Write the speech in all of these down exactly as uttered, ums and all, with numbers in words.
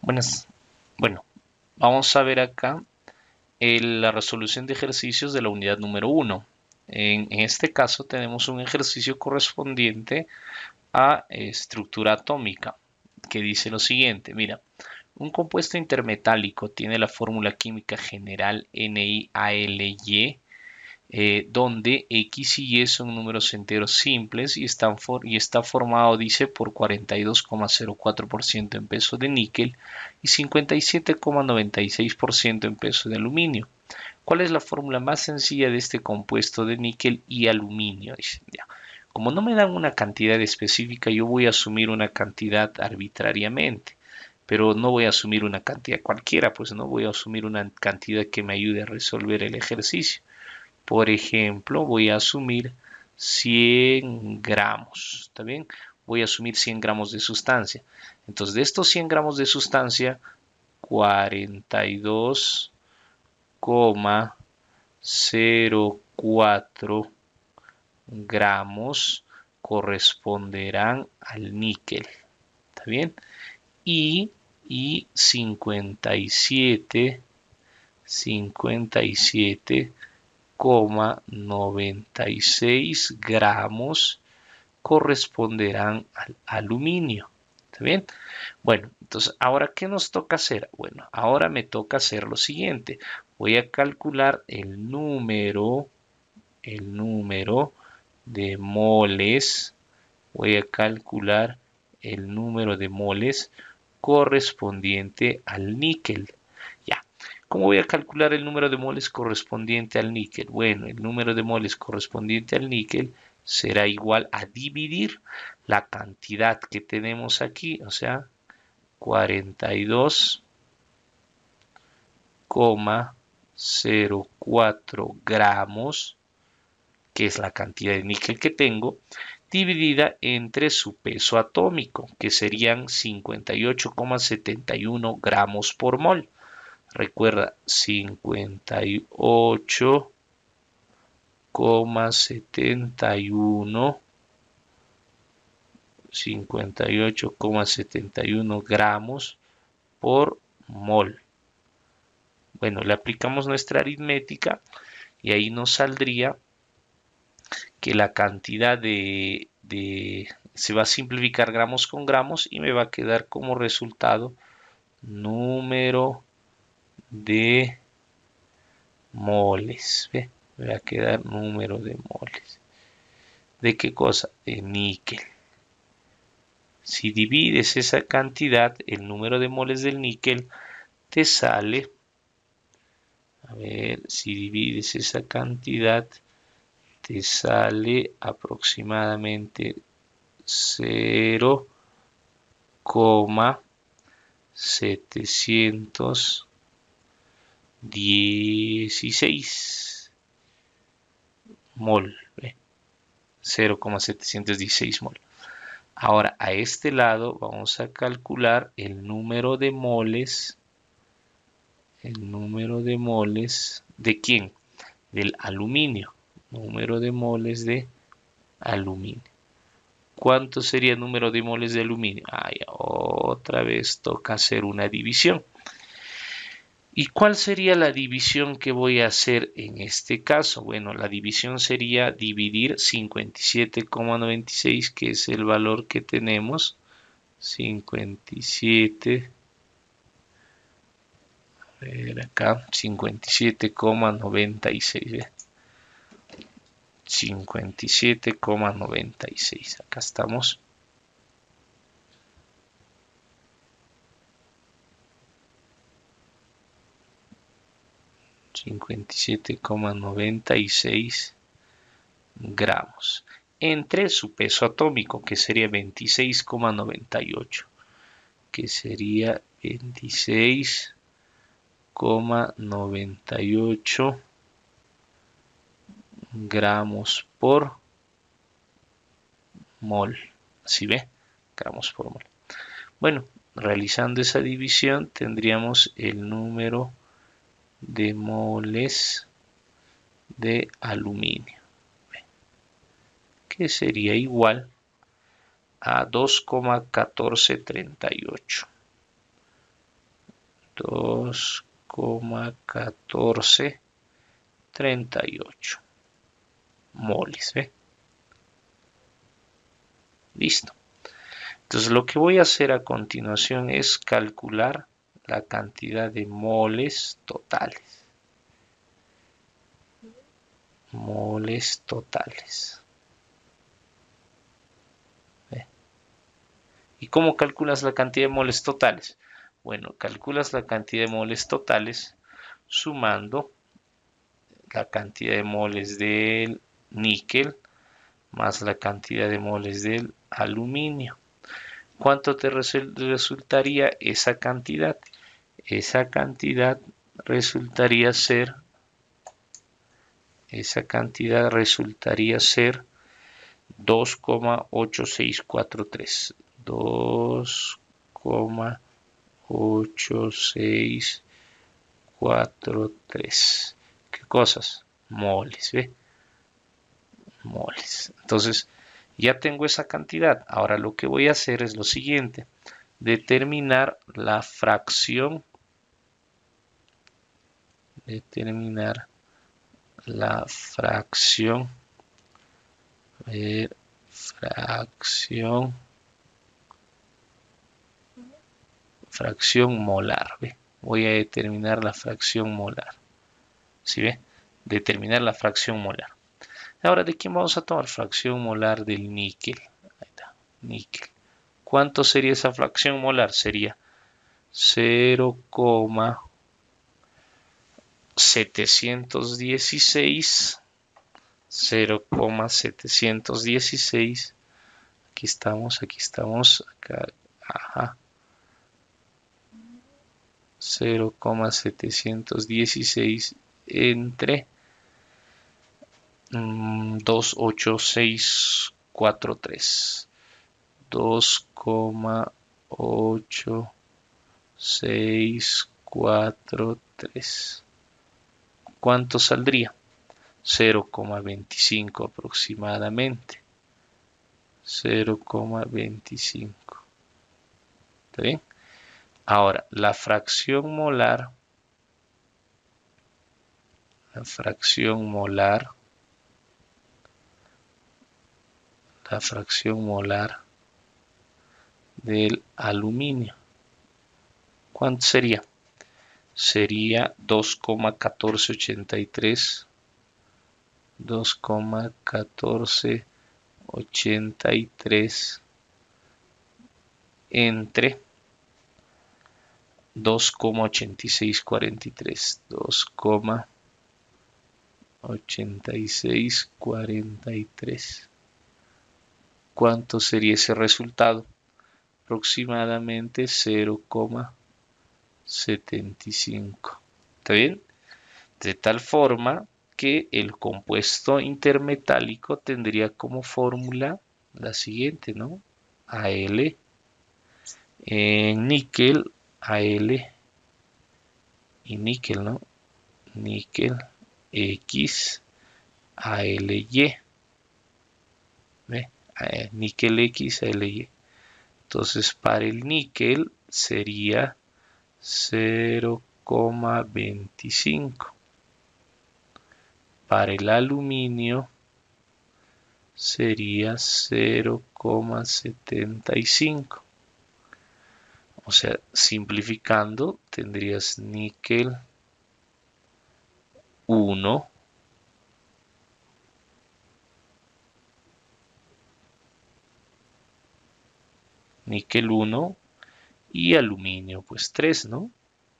Buenas. Bueno, vamos a ver acá el- la resolución de ejercicios de la unidad número uno. En, en este caso tenemos un ejercicio correspondiente a eh, estructura atómica, que dice lo siguiente. Mira, un compuesto intermetálico tiene la fórmula química general NiAlY, eh, donde X y Y son números enteros simples y, están for- y está formado, dice, por cuarenta y dos coma cero cuatro por ciento en peso de níquel y cincuenta y siete coma noventa y seis por ciento en peso de aluminio. ¿Cuál es la fórmula más sencilla de este compuesto de níquel y aluminio? Dice, ya. Como no me dan una cantidad específica, yo voy a asumir una cantidad arbitrariamente, pero no voy a asumir una cantidad cualquiera, pues no voy a asumir una cantidad que me ayude a resolver el ejercicio. Por ejemplo, voy a asumir cien gramos, ¿está bien? Voy a asumir cien gramos de sustancia. Entonces, de estos cien gramos de sustancia, cuarenta y dos coma cero cuatro gramos corresponderán al níquel, ¿está bien? Y, y cincuenta y siete, cincuenta y siete coma noventa y seis gramos corresponderán al aluminio. ¿Está bien? Bueno, entonces, ¿ahora qué nos toca hacer? Bueno, ahora me toca hacer lo siguiente. Voy a calcular el número, el número de moles. Voy a calcular el número de moles correspondiente al níquel. Ya. ¿Cómo voy a calcular el número de moles correspondiente al níquel? Bueno, el número de moles correspondiente al níquel será igual a dividir la cantidad que tenemos aquí, o sea, cuarenta y dos coma cero cuatro gramos, que es la cantidad de níquel que tengo, dividida entre su peso atómico, que serían cincuenta y ocho coma setenta y uno gramos por mol. Recuerda, cincuenta y ocho coma setenta y uno, cincuenta y ocho coma setenta y uno gramos por mol. Bueno, le aplicamos nuestra aritmética y ahí nos saldría que la cantidad de, de se va a simplificar gramos con gramos y me va a quedar como resultado número de moles. ¿Ve? Me va a quedar número de moles. ¿De qué cosa? De níquel. Si divides esa cantidad, el número de moles del níquel, te sale, a ver, si divides esa cantidad, te sale aproximadamente cero coma setecientos dieciséis mol. ¿Ve? cero coma setecientos dieciséis mol. Ahora, a este lado vamos a calcular el número de moles, el número de moles, ¿de quién? Del aluminio, número de moles de aluminio. ¿Cuánto sería el número de moles de aluminio? Ay, otra vez toca hacer una división. ¿Y cuál sería la división que voy a hacer en este caso? Bueno, la división sería dividir cincuenta y siete coma noventa y seis, que es el valor que tenemos. cincuenta y siete, a ver acá, cincuenta y siete coma noventa y seis. ¿Ve? cincuenta y siete coma noventa y seis. Acá estamos. cincuenta y siete coma noventa y seis gramos entre su peso atómico, que sería veintiséis coma noventa y ocho, que sería veintiséis coma noventa y ocho gramos por mol. ¿Sí ve? Gramos por mol. Bueno, realizando esa división tendríamos el número de moles de aluminio, que sería igual a dos coma catorce treinta y ocho. dos coma uno cuatro tres ocho moles, ¿ve? Listo. Entonces lo que voy a hacer a continuación es calcular la cantidad de moles totales. Moles totales. ¿Ve? ¿Y cómo calculas la cantidad de moles totales? Bueno, calculas la cantidad de moles totales sumando la cantidad de moles del níquel más la cantidad de moles del aluminio. ¿Cuánto te resultaría esa cantidad? Esa cantidad resultaría ser, esa cantidad resultaría ser dos coma ocho seis cuatro tres. dos coma ocho seis cuatro tres. ¿Qué cosas? Moles, ¿ve? Moles. Entonces, ya tengo esa cantidad. Ahora lo que voy a hacer es lo siguiente. Determinar la fracción. Determinar la fracción. Eh, fracción. Fracción molar. ¿Ve? Voy a determinar la fracción molar. ¿Sí ve? Determinar la fracción molar. Ahora, ¿de quién vamos a tomar? Fracción molar del níquel. Ahí está, níquel. ¿Cuánto sería esa fracción molar? Sería cero coma setecientos dieciséis. cero coma setecientos dieciséis. Aquí estamos, aquí estamos. Acá, ajá. cero coma setecientos dieciséis entre mmm, dos coma ocho seis cuatro tres. dos coma ocho seis cuatro tres. ¿Cuánto saldría? cero coma veinticinco aproximadamente. cero coma veinticinco. ¿Está bien? Ahora, la fracción molar, la fracción molar, la fracción molar del aluminio. ¿Cuánto sería? Sería dos coma uno cuatro ocho tres. dos coma uno cuatro ocho tres entre dos coma ocho seis cuatro tres. dos coma ocho seis cuatro tres. ¿Cuánto sería ese resultado? Aproximadamente cero coma setenta y cinco. ¿Está bien? De tal forma que el compuesto intermetálico tendría como fórmula la siguiente, ¿no? Al, en níquel, Al y níquel, ¿no? Níquel X, Al Y. ¿Ve? Níquel X, Al Y. Entonces, para el níquel sería cero coma veinticinco. Para el aluminio sería cero coma setenta y cinco. O sea, simplificando, tendrías níquel uno níquel uno y aluminio pues tres, ¿no?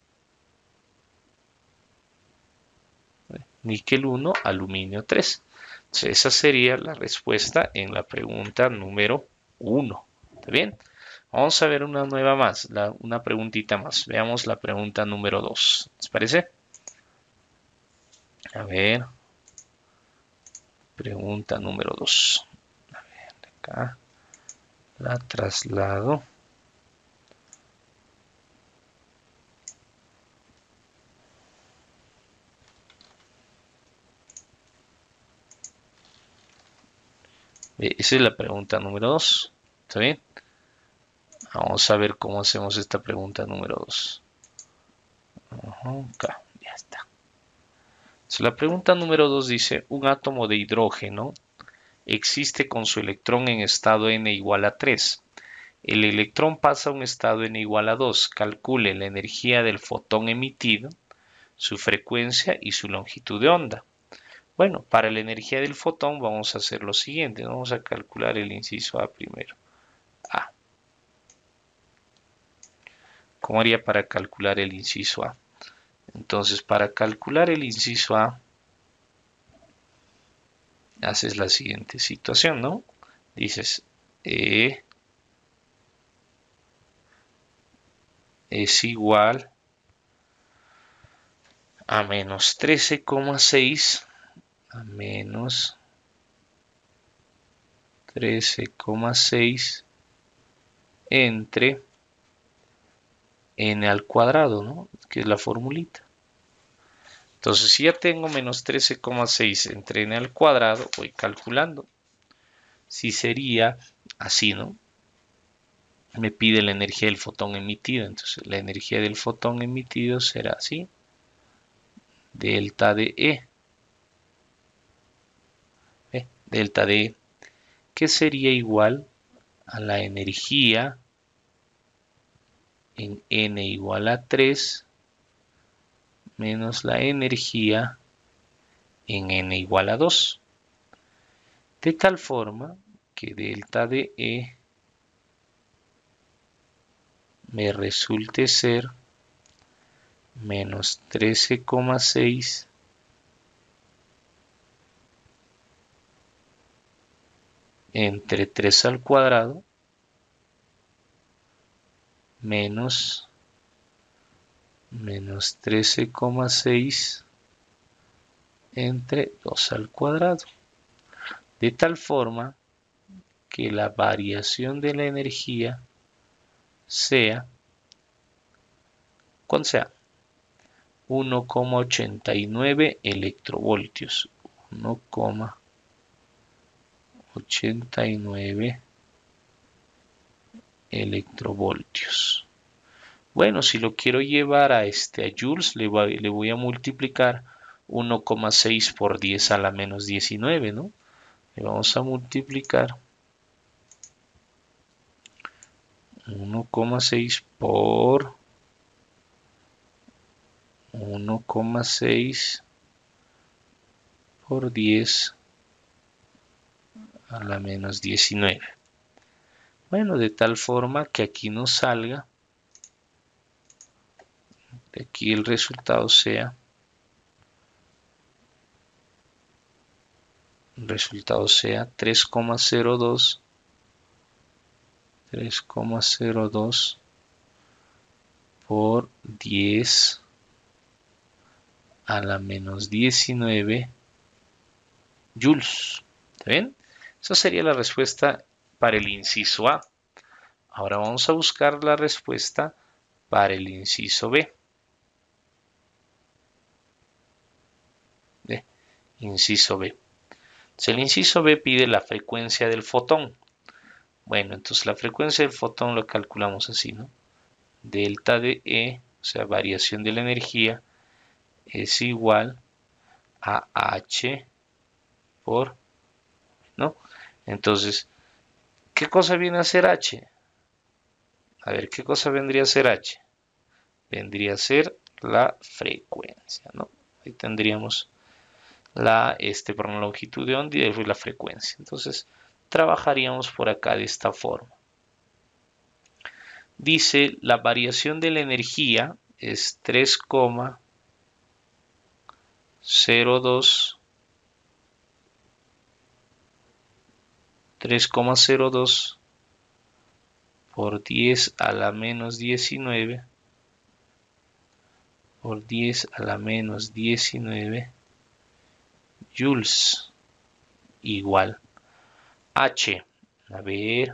Níquel uno, aluminio tres. Entonces, esa sería la respuesta en la pregunta número uno. ¿Está bien? Vamos a ver una nueva más, la, una preguntita más. Veamos la pregunta número dos. ¿Les parece? A ver. Pregunta número dos. A ver, acá la traslado. Esa es la pregunta número dos. ¿Está bien? Vamos a ver cómo hacemos esta pregunta número dos. Acá, ya está. Entonces, la pregunta número dos dice, un átomo de hidrógeno existe con su electrón en estado n igual a tres. El electrón pasa a un estado n igual a dos. Calcule la energía del fotón emitido, su frecuencia y su longitud de onda. Bueno, para la energía del fotón vamos a hacer lo siguiente. Vamos a calcular el inciso A primero. A. ¿Cómo haría para calcular el inciso A? Entonces, para calcular el inciso A, haces la siguiente situación, ¿no? Dices, E es igual a menos trece coma seis a menos trece coma seis entre n al cuadrado, ¿no? Que es la formulita. Entonces, si ya tengo menos trece coma seis entre n al cuadrado, voy calculando. Si sería así, ¿no? Me pide la energía del fotón emitido. Entonces, la energía del fotón emitido será así. Delta de E. ¿Eh? Delta de E. Que sería igual a la energía en n igual a tres menos la energía en n igual a dos. De tal forma que delta de E me resulte ser menos trece coma seis entre tres al cuadrado menos menos trece coma seis entre dos al cuadrado. De tal forma que la variación de la energía sea, ¿cuál sea? uno coma ochenta y nueve electrovoltios. uno coma ochenta y nueve electrovoltios. Bueno, si lo quiero llevar a este a joules, le voy, le voy a multiplicar uno coma seis por diez a la menos diecinueve, ¿no? Le vamos a multiplicar uno coma seis por uno coma seis por diez a la menos diecinueve. Bueno, de tal forma que aquí nos salga, de aquí el resultado sea, el resultado sea tres coma cero dos, tres coma cero dos por diez a la menos diecinueve joules. ¿Está bien? Esa sería la respuesta para el inciso A. Ahora vamos a buscar la respuesta para el inciso B. ¿Ve? Inciso B. Entonces, el inciso B pide la frecuencia del fotón. Bueno, entonces la frecuencia del fotón lo calculamos así, ¿no? Delta de E, o sea, variación de la energía, es igual a H por, ¿no? Entonces, ¿qué cosa viene a ser H? A ver, ¿qué cosa vendría a ser H? Vendría a ser la frecuencia, ¿no? Ahí tendríamos la este, por la longitud de onda y después la frecuencia. Entonces, trabajaríamos por acá de esta forma. Dice, la variación de la energía es tres coma cero dos tres coma cero dos por diez a la menos diecinueve por diez a la menos diecinueve joules igual H. A ver,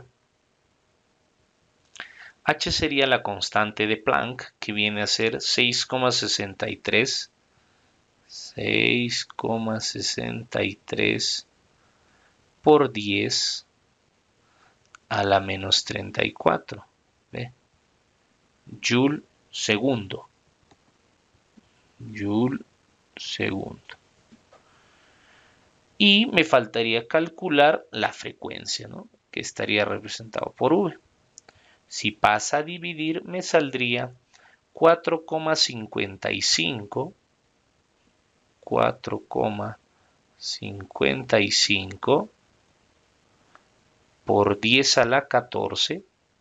H sería la constante de Planck, que viene a ser seis coma sesenta y tres seis coma sesenta y tres por diez a la menos treinta y cuatro. ¿Ve? Joule segundo. Joule segundo. Y me faltaría calcular la frecuencia, ¿no? Que estaría representado por V. Si pasa a dividir, me saldría cuatro coma cincuenta y cinco, cuatro coma cincuenta y cinco por diez a la catorce,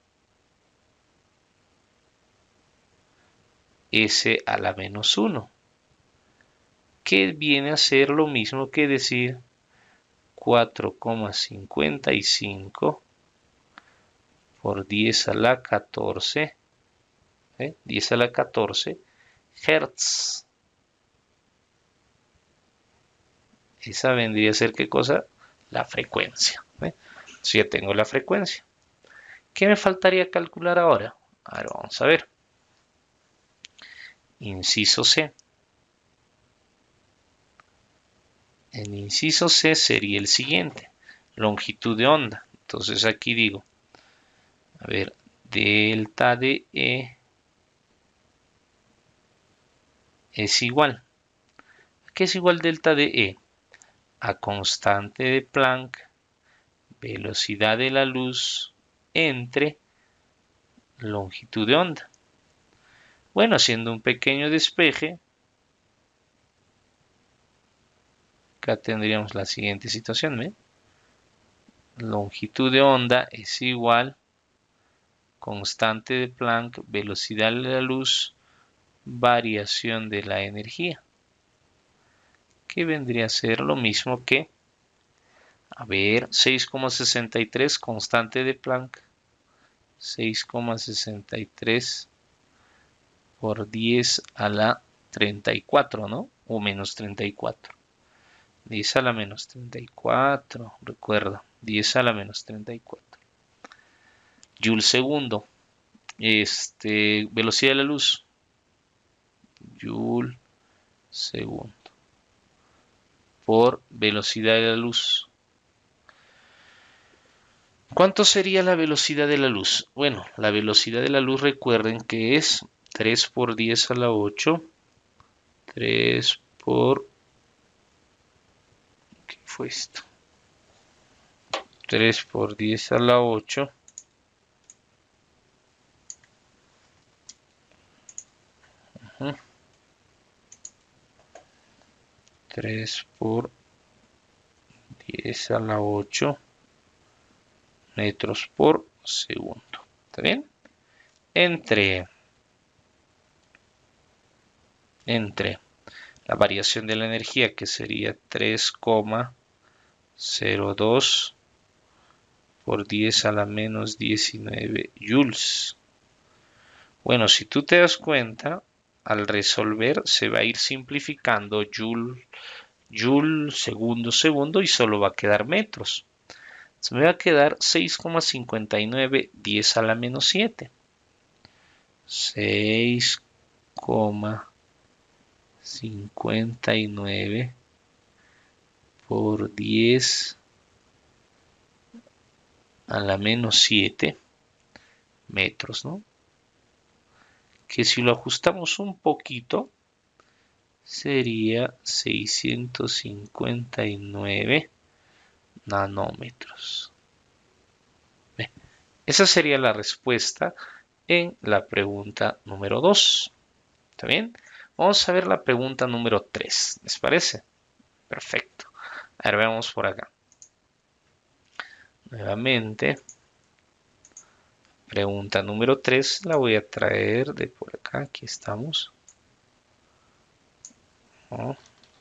S a la menos uno, que viene a ser lo mismo que decir cuatro coma cincuenta y cinco por diez a la catorce, ¿eh? diez a la catorce Hertz. Esa vendría a ser, ¿qué cosa? La frecuencia. ¿eh? Si ya tengo la frecuencia. ¿Qué me faltaría calcular ahora? Ahora vamos a ver. Inciso C. El inciso C sería el siguiente. Longitud de onda. Entonces aquí digo, a ver, delta de E es igual. ¿Qué es igual delta de E? A constante de Planck, velocidad de la luz entre longitud de onda. Bueno, haciendo un pequeño despeje, acá tendríamos la siguiente situación, ¿eh? Longitud de onda es igual constante de Planck, velocidad de la luz, variación de la energía, que vendría a ser lo mismo que, a ver, seis coma sesenta y tres constante de Planck, seis coma sesenta y tres por diez a la treinta y cuatro, ¿no? O menos treinta y cuatro. diez a la menos treinta y cuatro, recuerda, diez a la menos treinta y cuatro. Joule segundo, este, velocidad de la luz, Joule segundo, por velocidad de la luz. ¿Cuánto sería la velocidad de la luz? Bueno, la velocidad de la luz, recuerden que es tres por diez a la ocho, tres por... ¿Qué fue esto? tres por diez a la ocho. Uh-huh. tres por diez a la ocho metros por segundo. ¿Está bien? Entre, entre la variación de la energía, que sería tres coma cero dos por diez a la menos diecinueve joules. Bueno, si tú te das cuenta, al resolver se va a ir simplificando joule, joule, segundo, segundo y solo va a quedar metros. Se me va a quedar seis coma cincuenta y nueve, diez a la menos siete. seis coma cincuenta y nueve por diez a la menos siete metros, ¿no? Que si lo ajustamos un poquito, sería seiscientos cincuenta y nueve nanómetros. Bien, esa sería la respuesta en la pregunta número dos. ¿Está bien? Vamos a ver la pregunta número tres. ¿Les parece? Perfecto. A ver, veamos por acá. Nuevamente, pregunta número tres la voy a traer de por acá. Aquí estamos. Oh.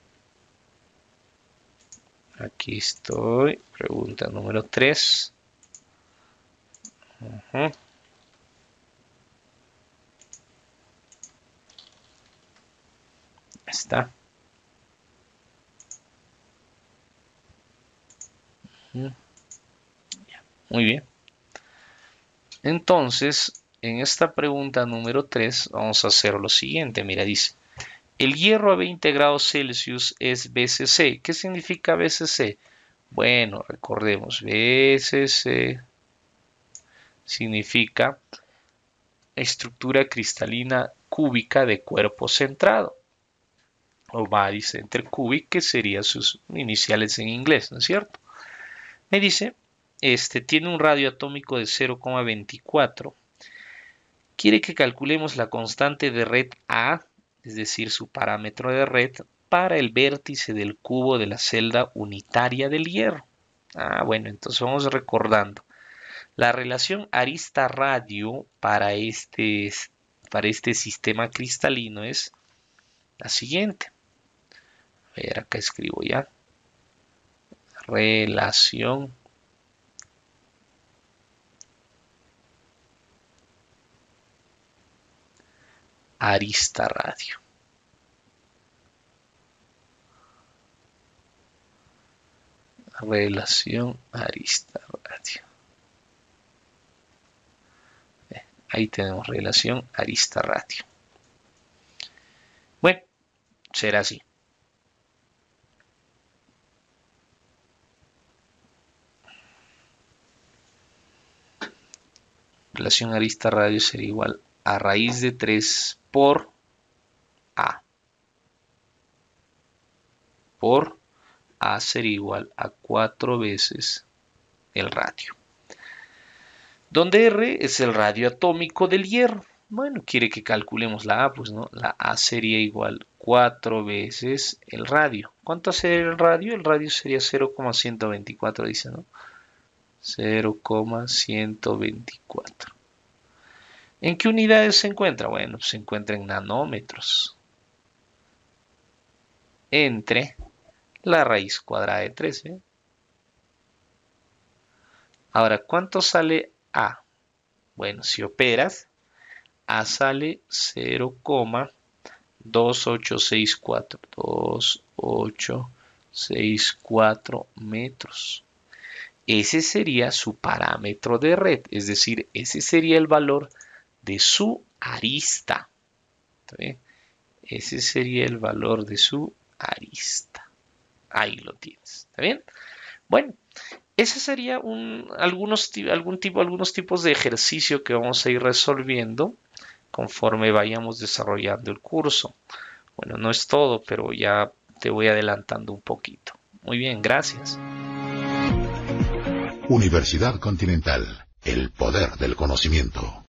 Aquí estoy. Pregunta número tres. Uh-huh. Está. Uh-huh. Muy bien. Entonces, en esta pregunta número tres vamos a hacer lo siguiente. Mira, dice, el hierro a veinte grados Celsius es B C C. ¿Qué significa B C C? Bueno, recordemos, B C C significa estructura cristalina cúbica de cuerpo centrado. o barycenter cubic, que serían sus iniciales en inglés, ¿no es cierto? Me dice, este tiene un radio atómico de cero coma veinticuatro. Quiere que calculemos la constante de red A, es decir, su parámetro de red, para el vértice del cubo de la celda unitaria del hierro. Ah, bueno, entonces vamos recordando. La relación arista-radio para este, para este sistema cristalino es la siguiente. A ver, acá escribo ya. Relación arista-radio. Relación arista-radio. Ahí tenemos relación arista-radio. Bueno, será así. Relación arista-radio sería igual a raíz de tres por A. Por A sería igual a cuatro veces el radio. Donde R es el radio atómico del hierro. Bueno, quiere que calculemos la A, pues no, la A sería igual cuatro veces el radio. ¿Cuánto sería el radio? El radio sería cero coma ciento veinticuatro, dice, ¿no? cero coma ciento veinticuatro. ¿En qué unidades se encuentra? Bueno, se encuentra en nanómetros. Entre la raíz cuadrada de tres, ¿eh? Ahora, ¿cuánto sale A? Bueno, si operas, A sale cero coma dos ocho seis cuatro. dos ocho seis cuatro metros. Ese sería su parámetro de red, es decir, ese sería el valor de su arista. ¿Está bien? Ese sería el valor de su arista. Ahí lo tienes. ¿Está bien? Bueno, ese sería un, algunos, algún tipo, algunos tipos de ejercicio que vamos a ir resolviendo conforme vayamos desarrollando el curso. Bueno, no es todo, pero ya te voy adelantando un poquito. Muy bien, gracias. Universidad Continental, el poder del conocimiento.